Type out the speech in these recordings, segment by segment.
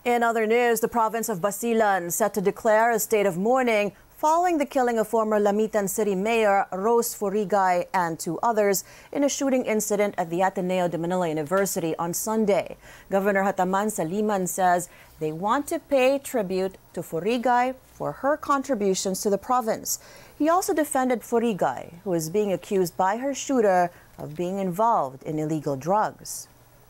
In other news, the province of Basilan set to declare a state of mourning following the killing of former Lamitan City Mayor Rose Furigay and two others in a shooting incident at the Ateneo de Manila University on Sunday. Governor Hataman Saliman says they want to pay tribute to Furigay for her contributions to the province. He also defended Furigay, who is being accused by her shooter of being involved in illegal drugs.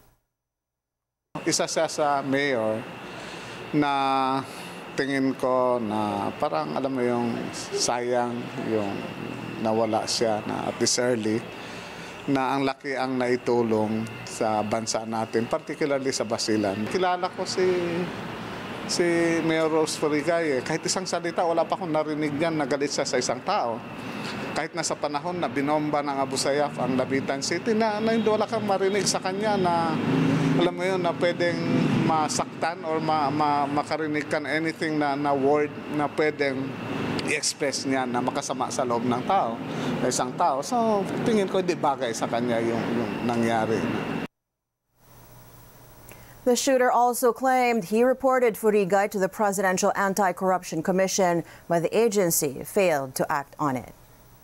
Isa siya sa mayor na tingin ko na parang alam mo yung sayang yung nawala siya na at this early, na ang laki ang naitulong sa bansa natin, particularly sa Basilan. Kilala ko si Mayor Rose Furigay. Kahit isang salita, wala pa akong narinig niyan na galit siya sa isang tao. Kahit nasa panahon na binomba ng Abu Sayyaf ang Labitan City, na hindi wala kang marinig sa kanya na alam mo yun, na pwedeng masaktan or makarinig ka anything na word na pwedeng i-express niya na makasama sa loob ng tao, na isang tao. So, tingin ko hindi bagay sa kanya yung nangyari. The shooter also claimed he reported Furigay to the Presidential Anti-Corruption Commission, but the agency failed to act on it.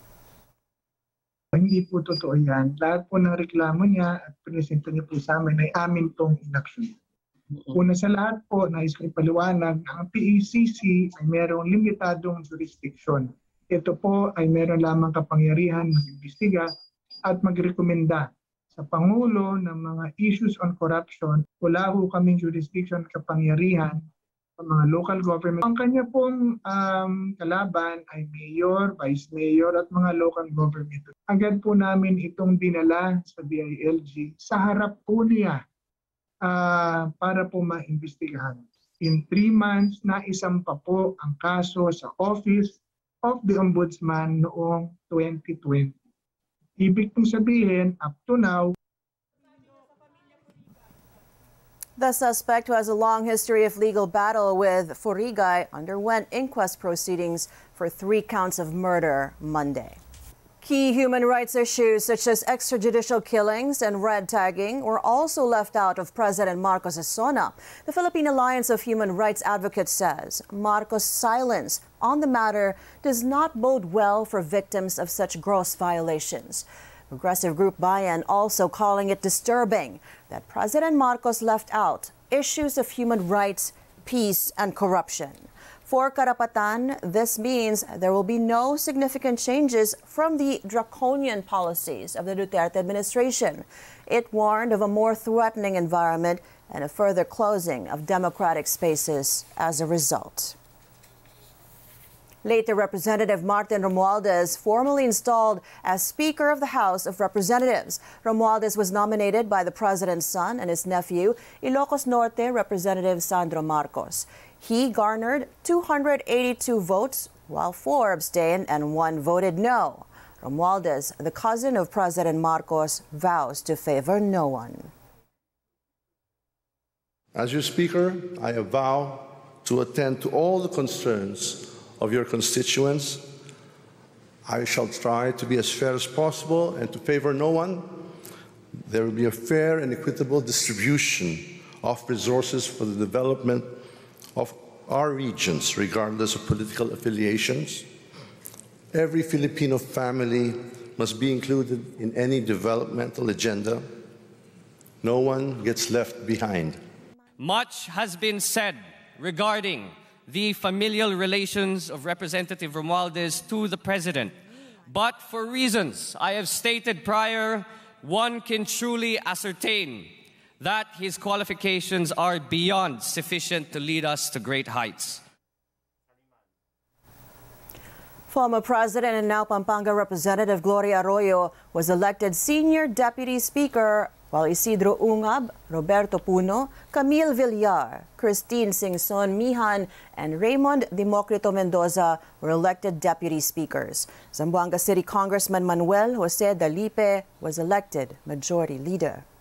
Hindi po totoo yan. Lahat po ng reklamo niya at presenta niya po sa amin ay amin pong inaksyon. Una sa lahat po, nais ko ipaliwanag, ang PACC ay mayroong limitadong jurisdiction. Ito po ay mayroon lamang kapangyarihan mag-imbestiga at magrekomenda sa Pangulo ng mga issues on corruption. Wala po kaming jurisdiction kapangyarihan sa mga local government. Ang kanya pong kalaban ay mayor, vice mayor at mga local government. Agad po namin itong dinala sa DILG sa harap po niya para po maimbestigahan. In 3 months, naisampa po ang kaso sa Office of the Ombudsman noong 2020. Ibig pong sabihin, up to now, the suspect, who has a long history of legal battle with Furigay, underwent inquest proceedings for 3 counts of murder Monday. Key human rights issues such as extrajudicial killings and red tagging were also left out of President Marcos' SONA. The Philippine Alliance of Human Rights Advocates says Marcos' silence on the matter does not bode well for victims of such gross violations. Progressive group Bayan also calling it disturbing that President Marcos left out issues of human rights, peace, and corruption. For Karapatan, this means there will be no significant changes from the draconian policies of the Duterte administration. It warned of a more threatening environment and a further closing of democratic spaces as a result. Later, Representative Martin Romualdez formally installed as Speaker of the House of Representatives. Romualdez was nominated by the President's son and his nephew, Ilocos Norte Representative Sandro Marcos. He garnered 282 votes, while 4 abstained and 1 voted no. Romualdez, the cousin of President Marcos, vows to favor no one. As your Speaker, I vow to attend to all the concerns of your constituents. I shall try to be as fair as possible and to favor no one. There will be a fair and equitable distribution of resources for the development of our regions, regardless of political affiliations. Every Filipino family must be included in any developmental agenda. No one gets left behind. Much has been said regarding the familial relations of Representative Romualdez to the President. But for reasons I have stated prior, one can truly ascertain that his qualifications are beyond sufficient to lead us to great heights. Former President and now Pampanga Representative Gloria Arroyo was elected Senior Deputy Speaker, while Isidro Ungab, Roberto Puno, Camille Villar, Christine Singson Mihan, and Raymond Democrito Mendoza were elected Deputy Speakers. Zamboanga City Congressman Manuel Jose Dalipe was elected Majority Leader.